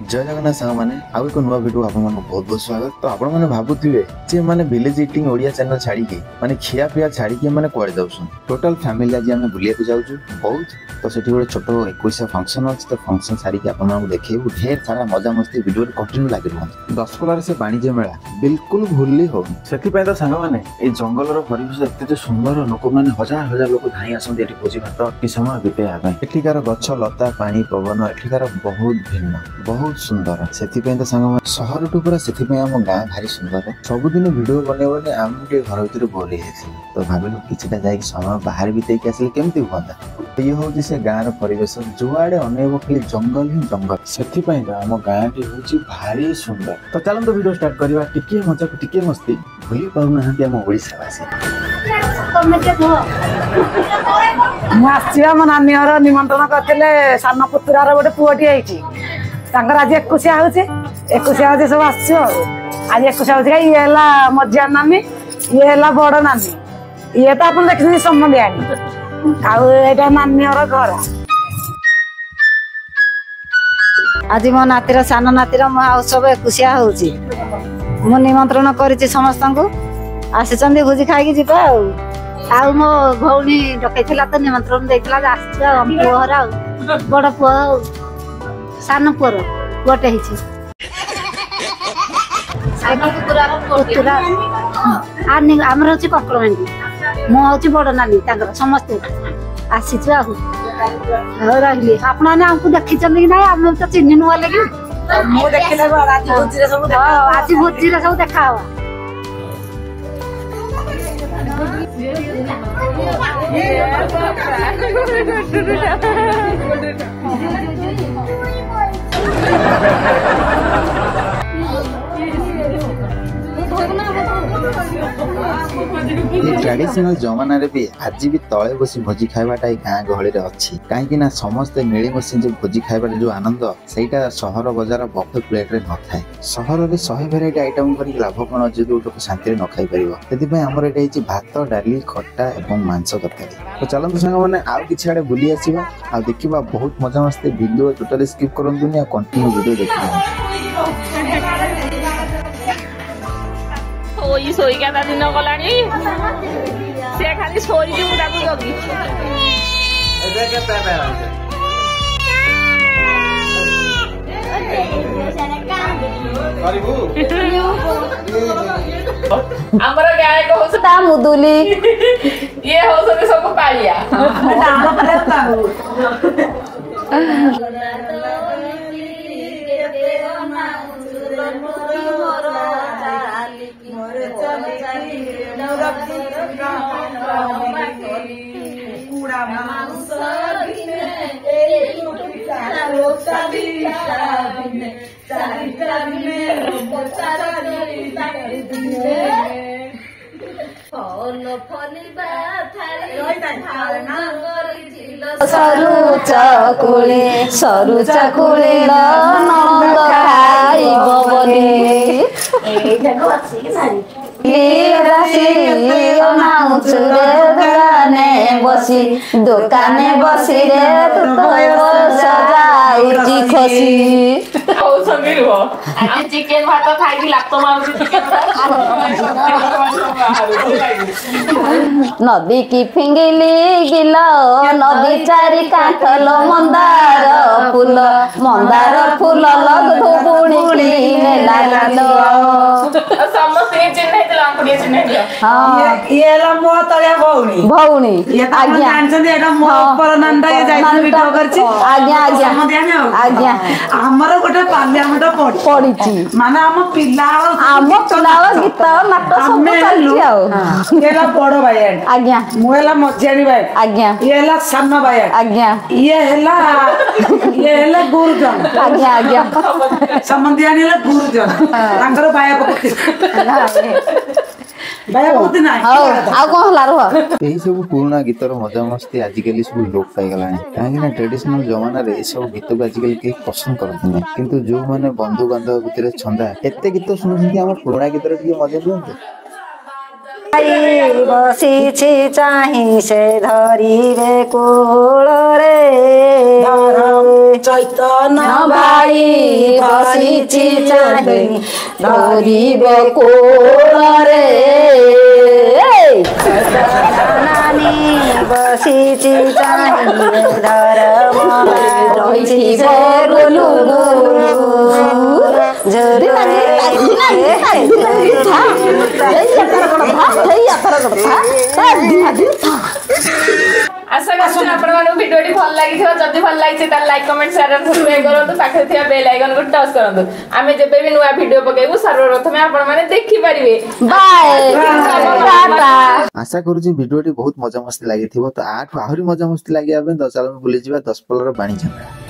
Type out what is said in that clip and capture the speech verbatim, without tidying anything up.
जय जगन्नाथ सांग मैंने आउ एक नुआ वीडियो आप बहुत बहुत स्वागत। तो आपण मैंने भावुवे जे माने विलेज ईटिंग ओडिया चैनल छाड़ी माने खिया पिया छाड़ी माने कुआडे जाउछन टोटल फैमिली आज आम बुलिया जाऊँ बहुत। तो सेठी गोटे छोट इक्कीस फंक्शन अच्छे तो फंक्शन छाड़ी आपको देखू ढेर सारा मजा मस्ती वीडियो कंटिन्यू लगे रुहत। दशपल्ला से वाणिज्य मेला बिल्कुल भूली हो से तो सांग मैंने ये जंगल परिवेश एत सुंदर लोक मैंने हजार हजार लोक धाई आसती भोजी भात कि समय बितेगा एठिकार गछ लता पानी पवन एठिकार बहुत भिन्न बहुत सुंदर से तो सांग सहर टू पूरा से आम गाँ भारी सुंदर सबुदिन वीडियो बनैबे आम घर भर बोर तो भाविलु किछिटा जाई समय बाहर बीते आसिले केमती हुआ। ये हूँ से गाँव परिवेश जुआड़े अनेब खाली जंगल ही जंगल से आम गाँ टी हूँ भारी सुंदर। तो चलते वीडियो स्टार्ट करवा टिके मजा को टिके मस्ती भूली पाऊना आम ओडिशावासी। मो नानी घर निमंत्रण करते सान पुतुरार गोटे पुअटी आज एकुशिया हूँ एकुशिया हूँ सब आस आज एकुशिया हूँ ये मझिया नानी ये बड़ नानी ये तो आप देखते संबंधी आटा नानी घर आज मो नातीर सान नातीर महोत्सव एकुशिया हूँ मु निमंत्रण कर समस्त आसी भोजी खाई जीवा आ मो भौणी डकई तो निमंत्रण देता पुअर बड़ पुआ सान पुअर पुअटे आमर हूँ ककड़मेंटी मु हूँ बड़ नानी समस्ते आसी रही आपने आमको देखी कि ना आम तो चिन्ह नुआ लगे आज भोजी सब देखा ट्रेडिशनल जमाना रे भी आज भी तले बसी भोजी खाइबाटा गाँ गहली अच्छी कहीं समस्ते मिलीमिशी जो भोजी खाइबार जो आनंद सेटा सहर बजार बफे प्लेट रे न थाए। सहर में शहे भेराइटी आइटम कर लाभ कौन अच्छे जो लोग शांति न खाई पार आमर ये भात डाली खटा और मांस तरकारी। तो चलते सांग मैंने आउ कि आड़े बुली आसवा आ देखा बहुत मजा मस्ती वीडियो टोटाली स्किप करंतुनी कंटिन्यू वीडियो देखिए। सोई सोई क्या दिन गलानी से खाली सोई की मुदा को जगी एजा के पे पे गरिबू हमरा गाय को होता मुदुली ये हो सके सब पालिया डालो पले ताऊ सरू चकुले सरू चकुले नंद खाइब बोली दुकाने बसी दुकाने बसी रे तू तो सजाई खसी चिकेन भात खाई लागतो नदी की फिंगिली गिल नदी चारि काठल मंदार फूल मंदार फूल लगधु बुणी भौणी आज्ञा आज्ञा आमर गोटे पार्लियामेंट पड़ी माने आम पिला आम पिला गीत नाटक सब ये बड़ भाई आज्ञा मुला मझियाणी भाई आज्ञा ये सान भाई आज्ञा ये ये गुरुजन आज्ञा आज्ञा संबंधी गुरुजन सब पुराना गीतर मजा मस्ती आजिकल सब लोप पाईगला कहीं ट्रेडिशनल जमाना रे सब गीत को आजिकल कहीं पसंद करते किंतु जो मैंने बंधु बांधव भितर छंदा एत गीत शुणुंट आम पुराना गीतर मजा दिखते ବସିଛି ଚାହିଁ ସେ ଧରିବେ କୋଳରେ ଚୈତନ୍ୟ ଭାଇ ବସିଛି ଚାହିଁ ଧରିବେ କୋଳରେ ନାନୀ ବସିଛି ଚାହିଁ ଧର୍ମ ରହିଛି ଗୁଲୁ आशा करछु आपण मानु भिडियोटी भल लागिथिबा जदी भल लागिछि त लाइक कमेंट शेयर और सब्सक्राइब करंतु पाखे थिया बेल आइकन को टच करंतु आमे जेबे भी नुवा भिडियो पकेबु सर्वप्रथम आपण माने देखि परिबे बाय टाटा आशा करूची भिडियोटी बहुत मजा मस्ती लागिथिबो तो आठ आहुरी मजा मस्ती लागि आबे तो चलो बुली जिबा दस पलर बाणी झगड़ा।